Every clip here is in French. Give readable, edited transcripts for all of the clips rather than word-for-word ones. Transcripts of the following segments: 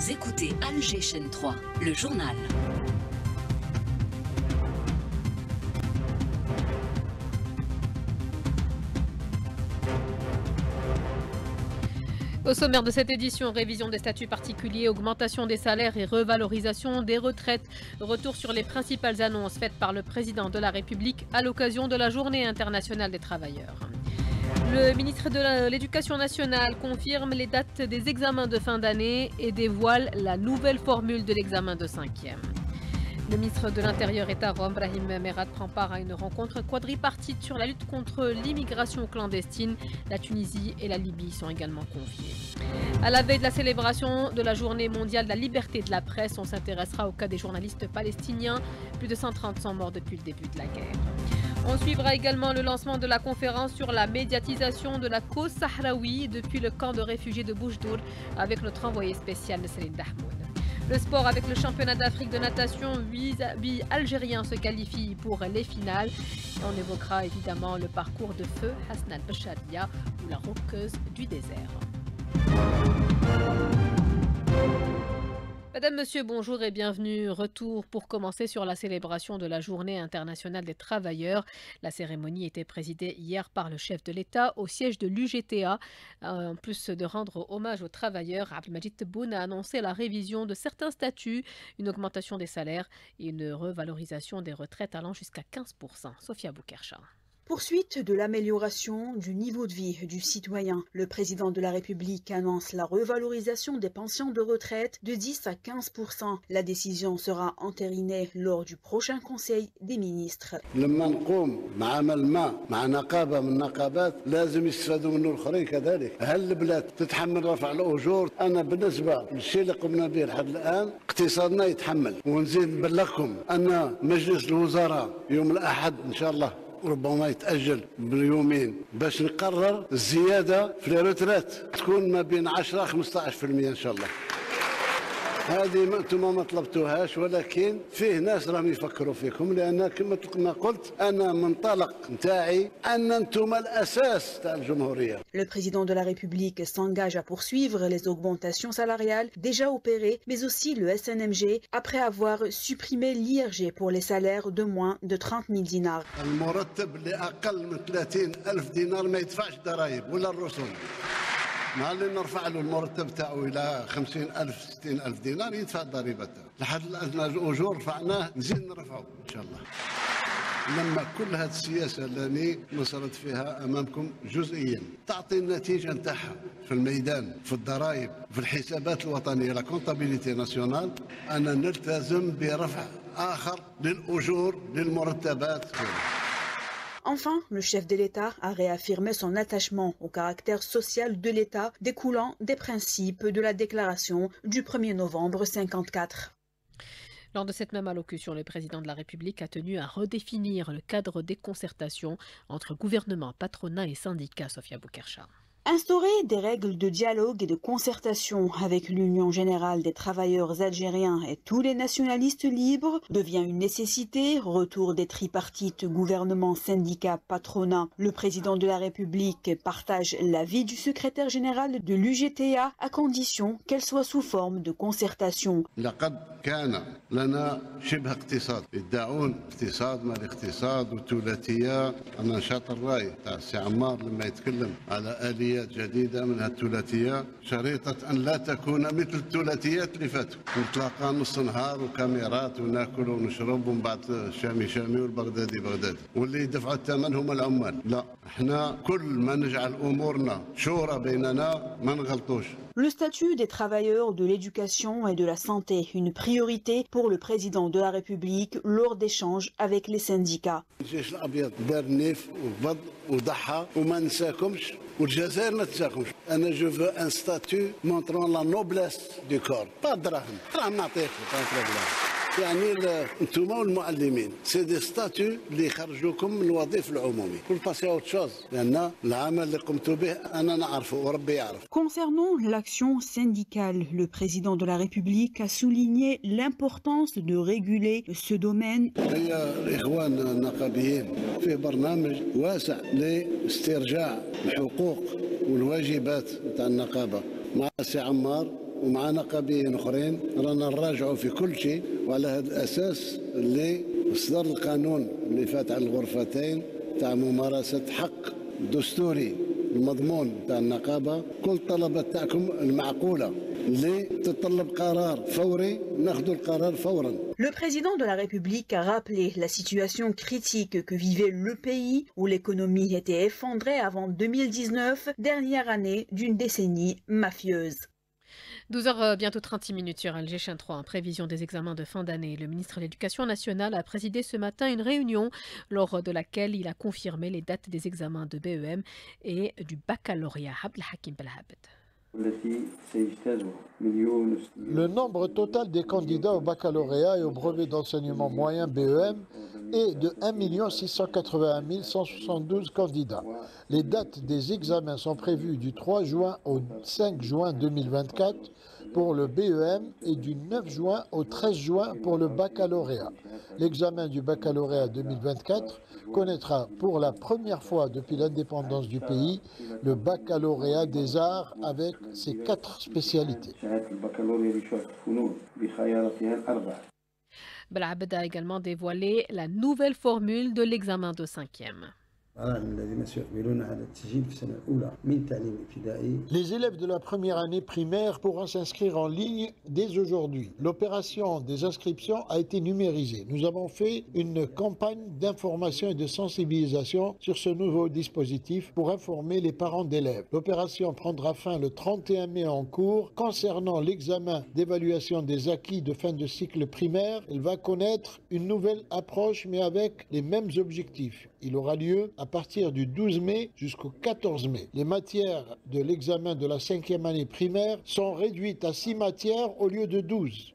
Vous écoutez Alger Chaîne 3, le journal. Au sommaire de cette édition, révision des statuts particuliers, augmentation des salaires et revalorisation des retraites. Retour sur les principales annonces faites par le président de la République à l'occasion de la Journée internationale des travailleurs. Le ministre de l'Éducation nationale confirme les dates des examens de fin d'année et dévoile la nouvelle formule de l'examen de 5e. Le ministre de l'Intérieur est à Rome. Brahim Merad prend part à une rencontre quadripartite sur la lutte contre l'immigration clandestine. La Tunisie et la Libye sont également conviés. À la veille de la célébration de la Journée mondiale de la liberté de la presse, on s'intéressera au cas des journalistes palestiniens. Plus de 130 sont morts depuis le début de la guerre. On suivra également le lancement de la conférence sur la médiatisation de la cause sahraoui depuis le camp de réfugiés de Boujdour avec notre envoyé spécial Nesrine Dahmoud. Le sport avec le championnat d'Afrique de natation, 8 Algériens se qualifient pour les finales. Et on évoquera évidemment le parcours de feu Hassan al-Bashadia ou la roqueuse du désert. Madame, Monsieur, bonjour et bienvenue. Retour pour commencer sur la célébration de la Journée internationale des travailleurs. La cérémonie était présidée hier par le chef de l'État au siège de l'UGTA. En plus de rendre hommage aux travailleurs, Abdelmajid Tebboune a annoncé la révision de certains statuts, une augmentation des salaires et une revalorisation des retraites allant jusqu'à 15%. Sophia Boukercha. Poursuite de l'amélioration du niveau de vie du citoyen, le président de la République annonce la revalorisation des pensions de retraite de 10 à 15%. La décision sera entérinée lors du prochain Conseil des ministres. لما نقوم بعمل مع نقابة من النقابات لازم يستفادوا منه الآخرين كذلك. هل البلاد تتحمل رفع الأجور؟ أنا بالنسبة للشيء اللي قمنا به لحد الآن اقتصادنا يتحمل. ونزيد نبلغكم أن مجلس الوزراء يوم الأحد إن شاء الله ربما يتأجل بيومين باش نقرر الزيادة في الروترات تكون ما بين 10 و 15% إن شاء الله. هذه انتم ما طلبتوهاش ولكن فيه ناس راهم يفكروا فيكم لان كما قلت انا منطلق نتاعي ان انتم الاساس تاع الجمهوريه. Le président de la République s'engage à poursuivre les augmentations salariales déjà opérées, mais aussi le SNMG après avoir supprimé l'IRG pour les salaires de moins de 30 000 dinars. المرتب اللي اقل من 30,000 دينار ما يدفعش ضرائب ولا الرسوم. مع اللي نرفع له المرتب تاعو الى 50,000 60,000 دينار يدفع الضريبه تاعو. لحد الان الاجور رفعناه نزيد نرفعه ان شاء الله. لما كل هذه السياسه اللي نصرت فيها امامكم جزئيا تعطي النتيجه نتاعها في الميدان في الضرائب في الحسابات الوطنيه لا كونتابيليتي ناسيونال انا نلتزم برفع اخر للاجور للمرتبات. Enfin, le chef de l'État a réaffirmé son attachement au caractère social de l'État découlant des principes de la déclaration du 1er novembre 1954. Lors de cette même allocution, le président de la République a tenu à redéfinir le cadre des concertations entre gouvernement, patronat et syndicats, Sophia Boukercha. Instaurer des règles de dialogue et de concertation avec l'Union générale des travailleurs algériens et tous les nationalistes libres devient une nécessité. Retour des tripartites gouvernement, syndicat, patronat. Le président de la République partage l'avis du secrétaire général de l'UGTA à condition qu'elle soit sous forme de concertation. كان لنا شبه اقتصاد يدعون اقتصاد ما الاقتصاد وثلاثيه. انا نشاط الراي تاع السي عمار لما يتكلم على اليات جديده منها الثلاثيه شريطه ان لا تكون مثل الثلاثيات اللي فاتوا نتلاقى نص نهار وكاميرات وناكل ونشرب ومن بعد الشامي شامي والبغدادي بغدادي واللي يدفعوا الثمن هم العمال. لا احنا كل ما نجعل امورنا شورى بيننا ما نغلطوش. Le statut des travailleurs de l'éducation et de la santé, une priorité pour le président de la République lors d'échanges avec les syndicats. الجيش الابيض دار نيف وبض وضحى وما نساكمش والجزائر ما تنساكمش. انا جو فو ان ستاتيو مونطرون لا نوبليس دو كور با دراهم نعطيك يعني انتم والمعلمين سي دي ستاتيو اللي يخرجوكم من الوظيفه العمومي والباسي اوت شوز لان العمل اللي قمتوا به انا نعرفه وربي يعرف. Concernant l'action syndicale, le président de la République a souligné l'importance de réguler ce domaine. هي الاخوان النقابيين في برنامج واسع لاسترجاع الحقوق والواجبات تاع النقابه مع السي عمار ومع نقابيين اخرين رانا نراجعوا في كل شيء، وعلى هذا الاساس اللي اصدر القانون اللي فات على الغرفتين تاع ممارسه حق دستوري المضمون تاع النقابه. كل الطلبات تاعكم المعقوله اللي تتطلب قرار فوري ناخذ القرار فورا. Le président de la République a rappelé la situation critique que vivait le pays où l'économie était effondrée avant 2019, dernière année d'une décennie mafieuse. 12h, bientôt 36 minutes sur Alger 3, en prévision des examens de fin d'année. Le ministre de l'Éducation nationale a présidé ce matin une réunion lors de laquelle il a confirmé les dates des examens de BEM et du baccalauréat. Abdelhakim Belhabed. Le nombre total des candidats au baccalauréat et au brevet d'enseignement moyen BEM est de 1 681 172 candidats. Les dates des examens sont prévues du 3 juin au 5 juin 2024 pour le BEM et du 9 juin au 13 juin pour le baccalauréat. L'examen du baccalauréat 2024 connaîtra pour la première fois depuis l'indépendance du pays le baccalauréat des arts avec ses 4 spécialités. Belhabed a également dévoilé la nouvelle formule de l'examen de 5e. Les élèves de la première année primaire pourront s'inscrire en ligne dès aujourd'hui. L'opération des inscriptions a été numérisée. Nous avons fait une campagne d'information et de sensibilisation sur ce nouveau dispositif pour informer les parents d'élèves. L'opération prendra fin le 31 mai en cours. Concernant l'examen d'évaluation des acquis de fin de cycle primaire, il va connaître une nouvelle approche mais avec les mêmes objectifs. Il aura lieu à partir du 12 mai jusqu'au 14 mai. Les matières de l'examen de la 5e année primaire sont réduites à 6 matières au lieu de 12.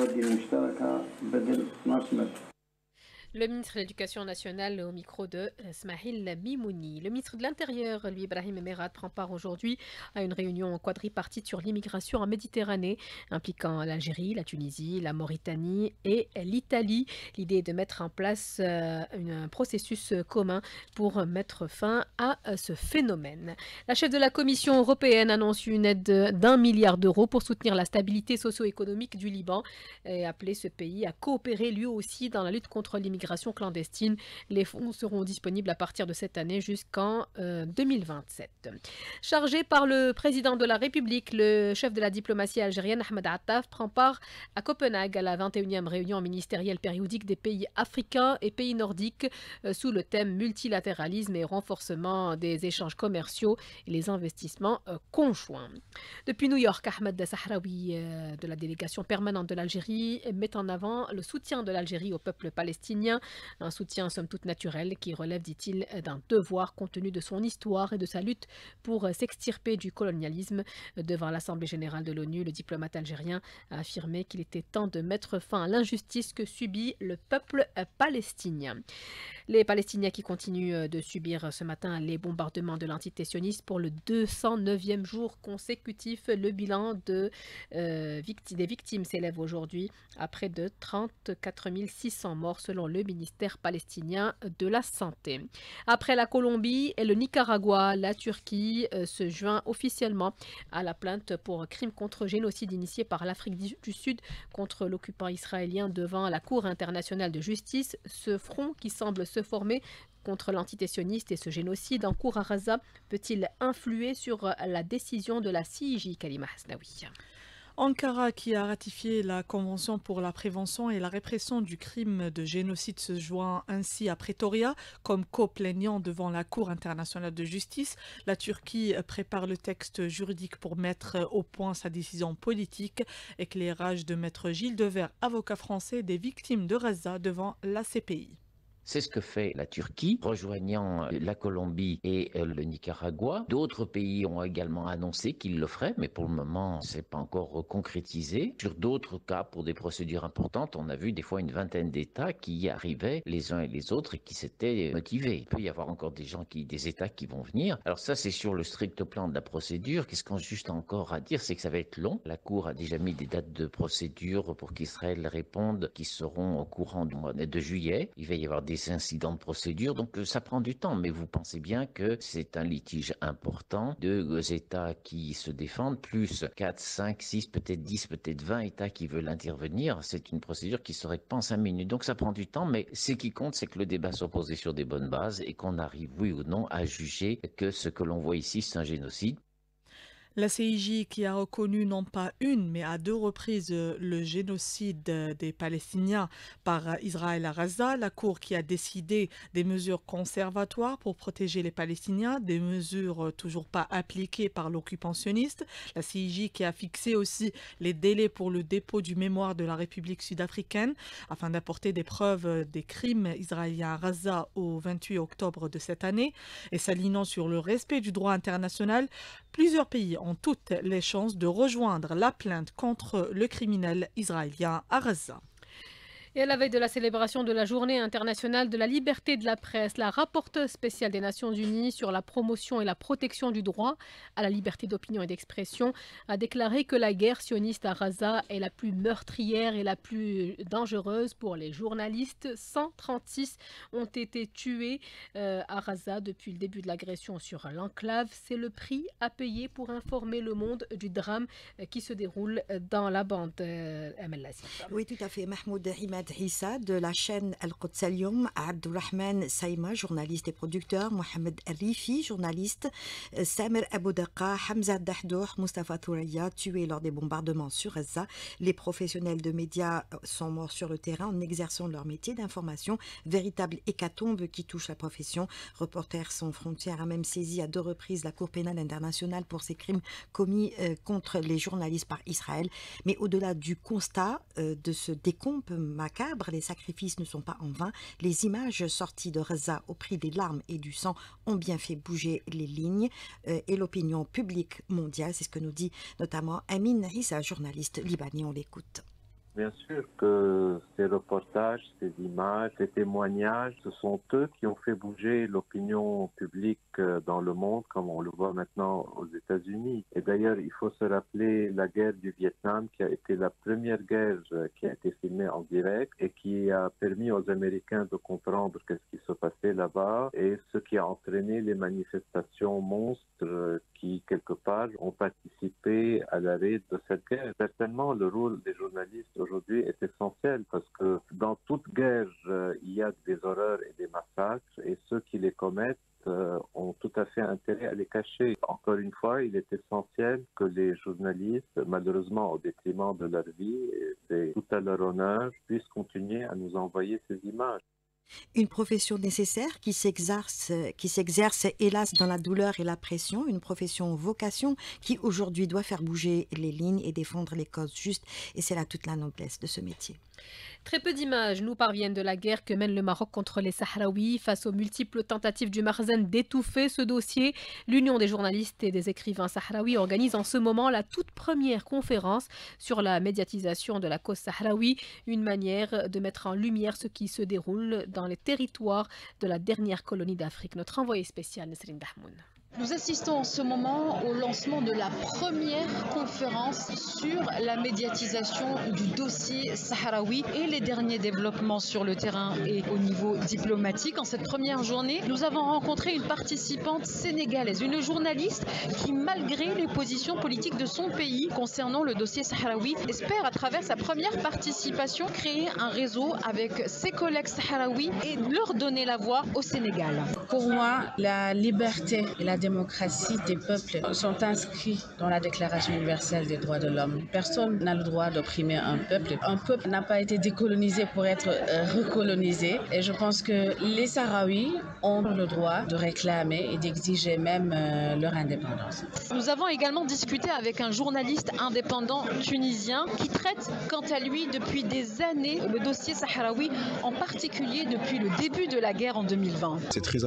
Le ministre de l'Éducation nationale au micro de Smahil Mimouni. Le ministre de l'Intérieur, lui, Ibrahim Merad, prend part aujourd'hui à une réunion quadripartite sur l'immigration en Méditerranée, impliquant l'Algérie, la Tunisie, la Mauritanie et l'Italie. L'idée est de mettre en place un processus commun pour mettre fin à ce phénomène. La chef de la Commission européenne annonce une aide d'1 milliard d'euros pour soutenir la stabilité socio-économique du Liban et appeler ce pays à coopérer lui aussi dans la lutte contre l'immigration clandestine. Les fonds seront disponibles à partir de cette année jusqu'en 2027. Chargé par le président de la République, le chef de la diplomatie algérienne, Ahmed Attaf, prend part à Copenhague à la 21e réunion ministérielle périodique des pays africains et pays nordiques sous le thème multilatéralisme et renforcement des échanges commerciaux et les investissements conjoints. Depuis New York, Ahmed Sahraoui de la délégation permanente de l'Algérie met en avant le soutien de l'Algérie au peuple palestinien. Un soutien somme toute naturel qui relève, dit-il, d'un devoir compte tenu de son histoire et de sa lutte pour s'extirper du colonialisme. Devant l'Assemblée générale de l'ONU, le diplomate algérien a affirmé qu'il était temps de mettre fin à l'injustice que subit le peuple palestinien. Les Palestiniens qui continuent de subir ce matin les bombardements de l'entité sioniste pour le 209e jour consécutif. Le bilan des victimes s'élève aujourd'hui à près de 34 600 morts selon le ministère palestinien de la Santé. Après la Colombie et le Nicaragua, la Turquie se joint officiellement à la plainte pour crime contre génocide initié par l'Afrique du Sud contre l'occupant israélien devant la Cour internationale de justice. Ce front qui semble se former contre l'entité sioniste et ce génocide en cours à Gaza peut-il influer sur la décision de la CIJ, Kalima Hasnaoui? Ankara, qui a ratifié la Convention pour la prévention et la répression du crime de génocide, se joint ainsi à Pretoria comme co-plaignant devant la Cour internationale de justice. La Turquie prépare le texte juridique pour mettre au point sa décision politique. Éclairage de maître Gilles Devers, avocat français des victimes de Gaza devant la CPI. C'est ce que fait la Turquie, rejoignant la Colombie et le Nicaragua. D'autres pays ont également annoncé qu'ils le feraient, mais pour le moment, ce n'est pas encore concrétisé. Sur d'autres cas, pour des procédures importantes, on a vu des fois une vingtaine d'États qui y arrivaient les uns et les autres et qui s'étaient motivés. Il peut y avoir encore des États qui vont venir. Alors ça, c'est sur le strict plan de la procédure. Qu'est-ce qu'on a juste encore à dire? C'est que ça va être long. La Cour a déjà mis des dates de procédure pour qu'Israël réponde, qui seront au courant du mois de juillet. Il va y avoir des des incidents de procédure, donc ça prend du temps. Mais vous pensez bien que c'est un litige important, 2 États qui se défendent, plus 4, 5, 6, peut-être 10, peut-être 20 États qui veulent intervenir. C'est une procédure qui se règle pas en 5 minutes. Donc ça prend du temps, mais ce qui compte, c'est que le débat soit posé sur des bonnes bases et qu'on arrive, oui ou non, à juger que ce que l'on voit ici, c'est un génocide. La CIJ qui a reconnu non pas une, mais à 2 reprises le génocide des Palestiniens par Israël à Gaza, la Cour qui a décidé des mesures conservatoires pour protéger les Palestiniens, des mesures toujours pas appliquées par l'occupationniste, la CIJ qui a fixé aussi les délais pour le dépôt du mémoire de la République sud-africaine afin d'apporter des preuves des crimes israéliens à Gaza au 28 octobre de cette année et s'alignant sur le respect du droit international. Plusieurs pays ont toutes les chances de rejoindre la plainte contre le criminel israélien à Gaza. Et à la veille de la célébration de la Journée internationale de la liberté de la presse, la rapporteure spéciale des Nations Unies sur la promotion et la protection du droit à la liberté d'opinion et d'expression a déclaré que la guerre sioniste à Gaza est la plus meurtrière et la plus dangereuse pour les journalistes. 136 ont été tués à Gaza depuis le début de l'agression sur l'enclave. C'est le prix à payer pour informer le monde du drame qui se déroule dans la bande. Oui, tout à fait. Mahmoud Imad Issa de la chaîne Al-Quds Al-Youm, Abdulrahman Saïma, journaliste et producteur, Mohamed Rifi, journaliste, Samer Aboudaqa, Hamza Dahdour, Mustafa Touraya, tués lors des bombardements sur Gaza. Les professionnels de médias sont morts sur le terrain en exerçant leur métier d'information, véritable hécatombe qui touche la profession. Reporters sans frontières a même saisi à 2 reprises la Cour pénale internationale pour ces crimes commis contre les journalistes par Israël. Mais au-delà du constat de ce décompte macabre, les sacrifices ne sont pas en vain. Les images sorties de Gaza au prix des larmes et du sang ont bien fait bouger les lignes et l'opinion publique mondiale. C'est ce que nous dit notamment Amin Issa, journaliste libanais. On l'écoute. Bien sûr que ces reportages, ces images, ces témoignages, ce sont eux qui ont fait bouger l'opinion publique dans le monde, comme on le voit maintenant aux États-Unis. Et d'ailleurs, il faut se rappeler la guerre du Vietnam, qui a été la première guerre qui a été filmée en direct et qui a permis aux Américains de comprendre qu'est-ce qui se passait là-bas et ce qui a entraîné les manifestations monstres qui, quelque part, ont participé à l'arrêt de cette guerre. Certainement, le rôle des journalistes aujourd'hui est essentiel parce que dans toute guerre, il y a des horreurs et des massacres et ceux qui les commettent ont tout à fait intérêt à les cacher. Encore une fois, il est essentiel que les journalistes, malheureusement au détriment de leur vie, et c'est tout à leur honneur, puissent continuer à nous envoyer ces images. Une profession nécessaire qui s'exerce hélas dans la douleur et la pression, une profession vocation qui aujourd'hui doit faire bouger les lignes et défendre les causes justes, et c'est là toute la noblesse de ce métier. Très peu d'images nous parviennent de la guerre que mène le Maroc contre les Sahraouis. Face aux multiples tentatives du Makhzen d'étouffer ce dossier, l'Union des journalistes et des écrivains sahraouis organise en ce moment la toute première conférence sur la médiatisation de la cause sahraoui, une manière de mettre en lumière ce qui se déroule dans les territoires de la dernière colonie d'Afrique. Notre envoyé spécial, Nesrine Dahmoun. Nous assistons en ce moment au lancement de la première conférence sur la médiatisation du dossier sahraoui et les derniers développements sur le terrain et au niveau diplomatique. En cette première journée, nous avons rencontré une participante sénégalaise, une journaliste qui, malgré les positions politiques de son pays concernant le dossier sahraoui, espère à travers sa première participation créer un réseau avec ses collègues sahraouis et leur donner la voix au Sénégal. Pour moi, la liberté et la démocratie des peuples sont inscrits dans la Déclaration universelle des droits de l'homme. Personne n'a le droit d'opprimer un peuple. Un peuple n'a pas été décolonisé pour être recolonisé. Et je pense que les Sahraouis ont le droit de réclamer et d'exiger même leur indépendance. Nous avons également discuté avec un journaliste indépendant tunisien qui traite quant à lui depuis des années le dossier sahraoui, en particulier depuis le début de la guerre en 2020. C'est très important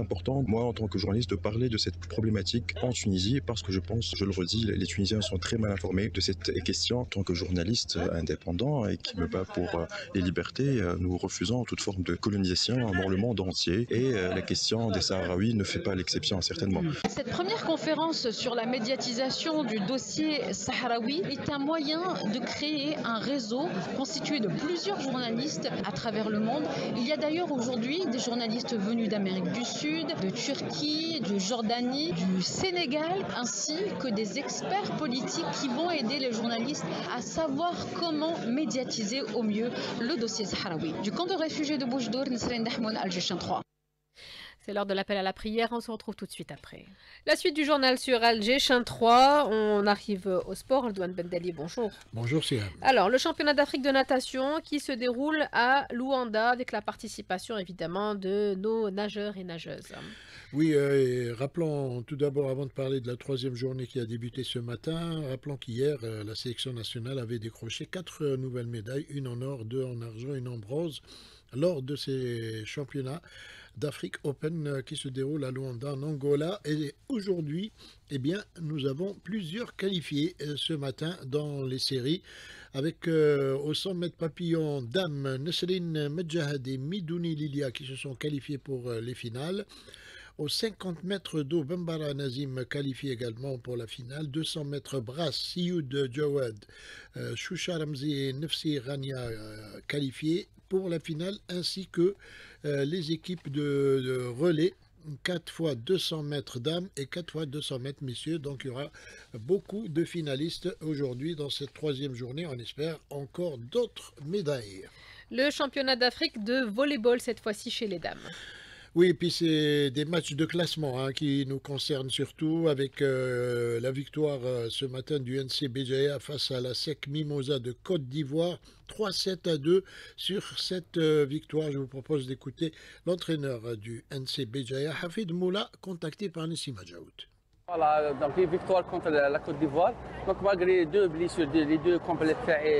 important, moi en tant que journaliste, de parler de cette problématique en Tunisie parce que je pense, je le redis, les Tunisiens sont très mal informés de cette question. En tant que journaliste indépendant et qui me bat pour les libertés, nous refusons toute forme de colonisation dans le monde entier et la question des Sahraouis ne fait pas l'exception certainement. Cette première conférence sur la médiatisation du dossier sahraoui est un moyen de créer un réseau constitué de plusieurs journalistes à travers le monde. Il y a d'ailleurs aujourd'hui des journalistes venus d'Amérique du Sud, de Turquie, de Jordanie, du Sénégal, ainsi que des experts politiques qui vont aider les journalistes à savoir comment médiatiser au mieux le dossier sahraoui. Du camp de réfugiés de Boujdour, Nisrine Dahmoun, Algéchien 3. C'est l'heure de l'appel à la prière, on se retrouve tout de suite après. La suite du journal sur Algéchien 3, on arrive au sport. Aldouane Bendali, bonjour. Bonjour Siam. Alors, le championnat d'Afrique de natation qui se déroule à Luanda avec la participation évidemment de nos nageurs et nageuses. Oui, et rappelons tout d'abord, avant de parler de la troisième journée qui a débuté ce matin, rappelons qu'hier, la sélection nationale avait décroché 4 nouvelles médailles, une en or, 2 en argent, une en bronze, lors de ces championnats d'Afrique Open qui se déroule à Luanda en Angola. Et aujourd'hui, eh bien, nous avons plusieurs qualifiés ce matin dans les séries avec au 100 mètres papillon dames Nesrine Medjahad et Midouni Lilia qui se sont qualifiés pour les finales. Aux 50 mètres d'eau, Bambara Nazim qualifié également pour la finale. 200 mètres brasse, Sioud Jawad, Choucha Ramzi et Nefsi Rania qualifiés pour la finale, ainsi que les équipes de relais, 4 fois 200 mètres dames et 4 fois 200 mètres messieurs. Donc il y aura beaucoup de finalistes aujourd'hui dans cette troisième journée. On espère encore d'autres médailles. Le championnat d'Afrique de volleyball, cette fois-ci chez les dames. Oui, et puis c'est des matchs de classement qui nous concernent surtout avec la victoire ce matin du NC Béjaïa face à la SEC Mimosa de Côte d'Ivoire, 3-7-2. Sur cette victoire, je vous propose d'écouter l'entraîneur du NC Béjaïa, Hafid Moula, contacté par Nissima Djaoud. Voilà, donc une victoire contre la Côte d'Ivoire. Donc malgré deux blessures, les deux complets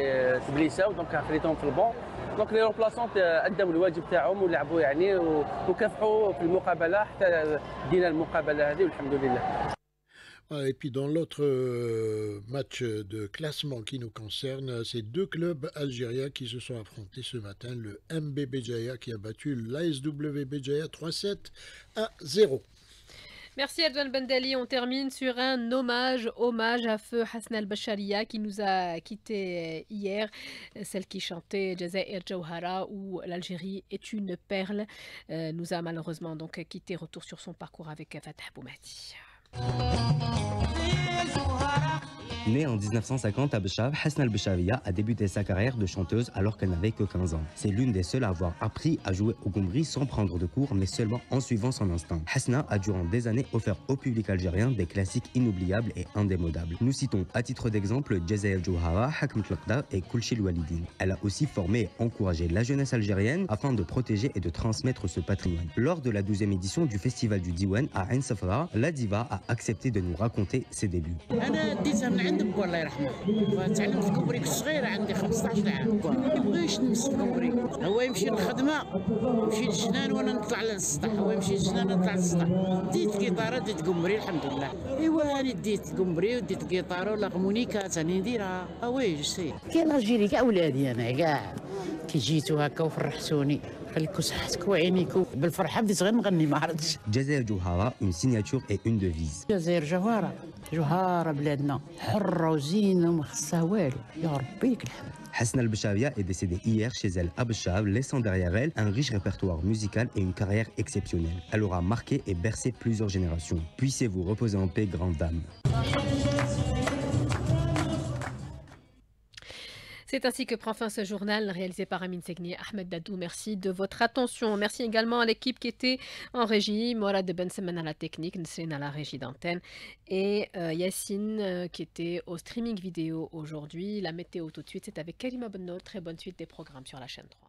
se blessaient, donc خليتهم في البون. دونك لي رومبلاسون اداو الواجب تاعهم ولعبوا يعني وكافحوا في المقابله حتى دينا المقابله هذه والحمد لله. Et puis dans l'autre match de classement qui nous concerne, c'est deux clubs algériens qui se sont affrontés ce matin. Le MB Béjaïa qui a battu l'ASW Béjaïa 3-7-0. Merci Aldouane Bendali. On termine sur un hommage à feu Hasna al-Basharia qui nous a quittés hier, celle qui chantait Jazair Jawhara où l'Algérie est une perle, nous a malheureusement donc quitté. Retour sur son parcours avec Fatah Boumati. Née en 1950 à Béchab, Hasna al-Basharia a débuté sa carrière de chanteuse alors qu'elle n'avait que 15 ans. C'est l'une des seules à avoir appris à jouer au goumbri sans prendre de cours, mais seulement en suivant son instinct. Hasna a durant des années offert au public algérien des classiques inoubliables et indémodables. Nous citons à titre d'exemple Jazair Jawhara, Hakm Tlaqda et Kulchil Walidine. Elle a aussi formé et encouragé la jeunesse algérienne afin de protéger et de transmettre ce patrimoine. Lors de la 12e édition du festival du Diwan à Ain Safra, la diva a accepté de nous raconter ses débuts. عندك الله يرحمه فتعلمت الكوبري كنت صغيره عندي 15 عام ما نبغيش نمس الكوبري هو يمشي للخدمه يمشي للجنان وانا نطلع للسطح هو يمشي للجنان نطلع للسطح ديت كيطاره ديت كومبري الحمد لله ايوا انا ديت كومبري وديت كيطاره والهارمونيكا ثاني نديرها وي جو سي كاين الجيري كاع ولادي انا كاع كي جيتوا هكا وفرحتوني خليكم صحتكم وعينيكم بالفرحه بديت غير نغني ما عرفتش. Jazair Jawhara, une signature et une devise. جزائر جوهره جوهره بلادنا حره وزينه وما خصها والو يا ربي لك الحمد. Hasna al-Basharia est décédée hier chez elle à Béchab, laissant derrière elle un riche répertoire musical et une carrière exceptionnelle. Elle aura marqué et bercé plusieurs générations. Puissiez-vous reposer en paix, grande dame. C'est ainsi que prend fin ce journal réalisé par Amine Segni, Ahmed Dadou. Merci de votre attention. Merci également à l'équipe qui était en régie, Mourad de Bensemen à la technique, Nsrine à la régie d'antenne et Yacine qui était au streaming vidéo aujourd'hui. La météo tout de suite, c'est avec Karima Benno. Très bonne suite des programmes sur la chaîne 3.